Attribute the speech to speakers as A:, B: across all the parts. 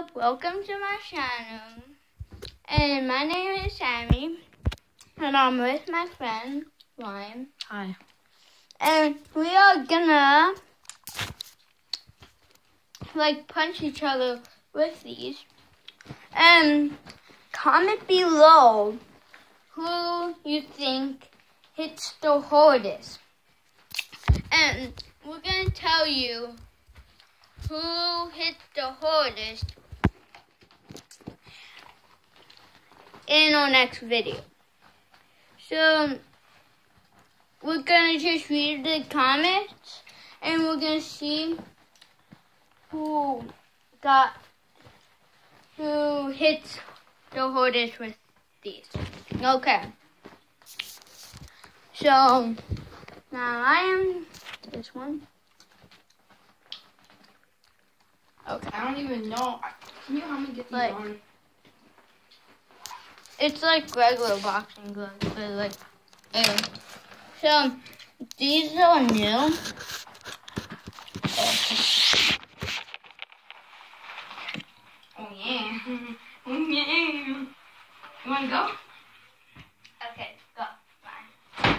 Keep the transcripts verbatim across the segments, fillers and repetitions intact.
A: up? Welcome to my channel. And my name is Sammy. And I'm with my friend, Ryan.
B: Hi.
A: And we are gonna, like, punch each other with these. And comment below who you think hits the hardest. And we're gonna tell you who hit the hardest in our next video. So we're gonna just read the comments and we're gonna see who got who hits the hardest with these. Okay. So now I am this one. Okay.
B: I don't even know. Can you help me get these
A: Like,
B: on?
A: It's like regular boxing gloves, but like, anyway. So these are new.
B: Oh yeah. Oh yeah. You wanna go?
A: Okay, go. Bye.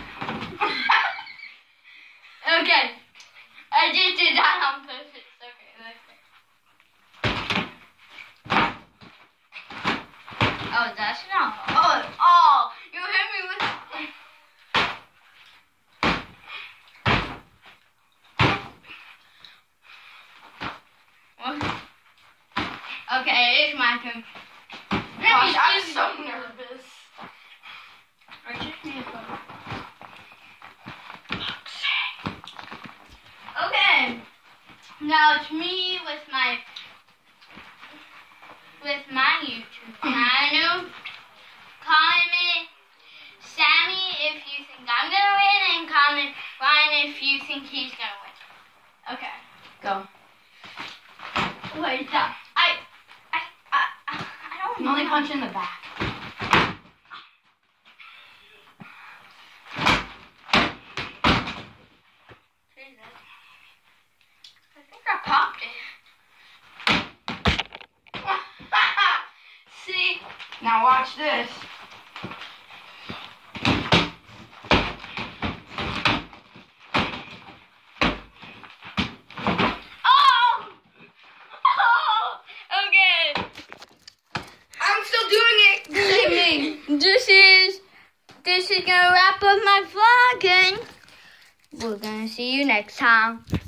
A: Okay. I just did that on purpose. Oh, that's not. Oh, oh, you hit me with. What? Okay, it's my turn.
B: Gosh, I'm so nervous.
A: I just need to. Okay, now it's me with my with my YouTube channel. Comment Sammy if you think I'm gonna win, and comment Ryan if you think he's gonna win. Okay,
B: Go.
A: wait, that I I I I don't
B: You
A: know.
B: only punch in the back.
A: I think I popped it. See?
B: Now watch this.
A: Oh! Oh! Okay.
B: I'm still doing it. Believe me.
A: This is this is gonna wrap up my vlog, and we're gonna see you next time.